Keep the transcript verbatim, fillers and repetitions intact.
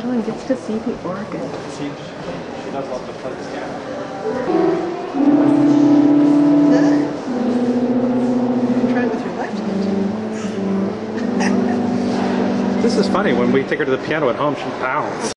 Madeline gets to see the organ. She, she does love to play the piano. Try it with your left hand. This is funny. When we take her to the piano at home, she pounds.